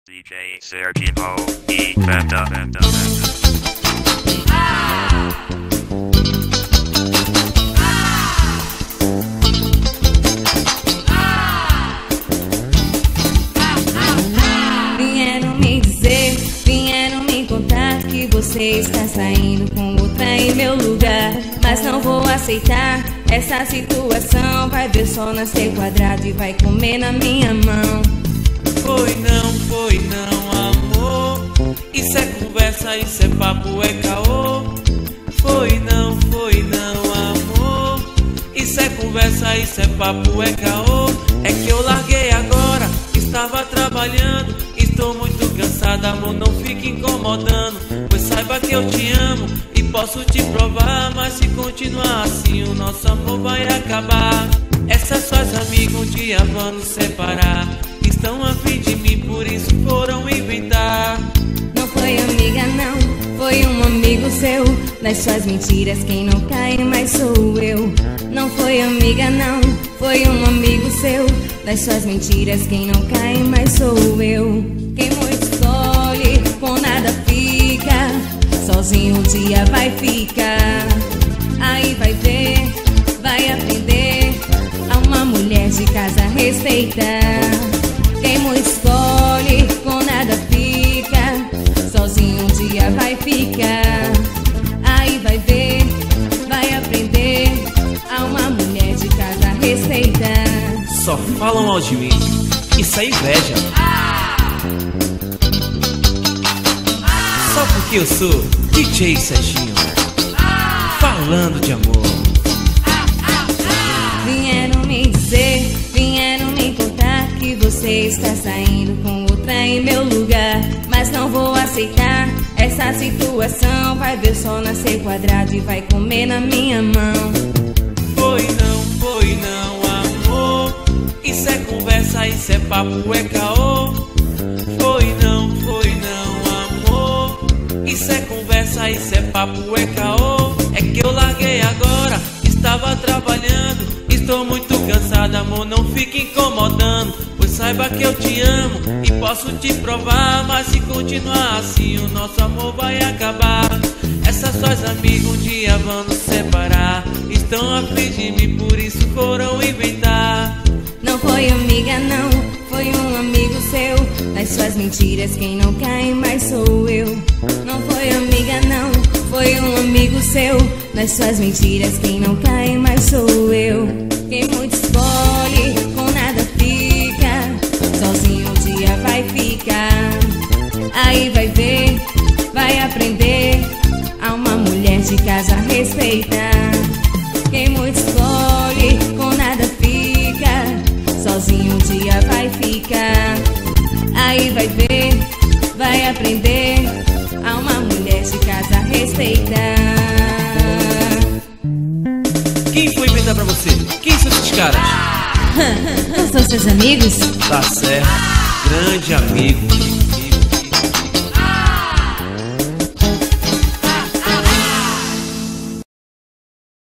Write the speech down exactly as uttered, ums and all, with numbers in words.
D J Serginho e Venta, Venta, Venta. Vieram me dizer, vieram me contar que você está saindo com outra em meu lugar. Mas não vou aceitar essa situação. Vai ver só nascer quadrado e vai comer na minha mão. Foi não, foi não, amor. Isso é conversa, isso é papo, é caô. Foi não, foi não, amor. Isso é conversa, isso é papo, é caô. É que eu larguei agora, estava trabalhando. Estou muito cansada, amor, não fique incomodando. Pois saiba que eu te amo e posso te provar. Mas se continuar assim, o nosso amor vai acabar. Essas suas amigas um dia vão nos separar. Estão a fim de mim, por isso foram inventar. Não foi amiga não, foi um amigo seu. Nas suas mentiras quem não cai mais sou eu. Não foi amiga não, foi um amigo seu. Das suas mentiras quem não cai mais sou eu. Quem muito escolhe, com nada fica. Sozinho um dia vai ficar. Aí vai ver, vai aprender. A uma mulher de casa respeitar. Quem muito escolhe, com nada fica. Sozinho um dia vai ficar. Aí vai ver, vai aprender. A uma mulher de casa respeitar. Só falam mal de mim, isso é inveja. Só porque eu sou D J Serginho, falando de amor. Vieram me dizer, vieram me contar que você está saindo com outra em meu lugar. Mas não vou aceitar essa situação. Vai ver só nascer quadrado e vai comer na minha mão. Foi não, foi não, amor. Isso é conversa, isso é papo, é caô. Foi não, foi não, amor. Isso é conversa, isso é papo, é caô. É que eu larguei agora, estava trabalhando. Estou muito cansada, amor, não fique incomodando. Pois saiba que eu te amo e posso te provar. Mas se continuar assim, o nosso amor vai acabar. Essas suas amigas um dia vão nos separar. Estão a fim de mim, por isso foram inventar. Não foi amiga não, foi um amigo seu. Das suas mentiras quem não cai mais sou eu. Não foi amiga não, foi um amigo seu. Das suas mentiras quem não cai mais sou eu. Quem muito escolhe, com nada fica. Sozinho um dia vai ficar. Aí vai ver, vai aprender. A uma mulher de casa respeitar. Quem muito escolhe, com nada fica. Sozinho um dia vai ficar. Aí vai ver, vai aprender. A uma mulher de casa respeitar. Quem foi inventar pra você? Quem são esses caras? Não são seus amigos? Tá certo, grande amigo.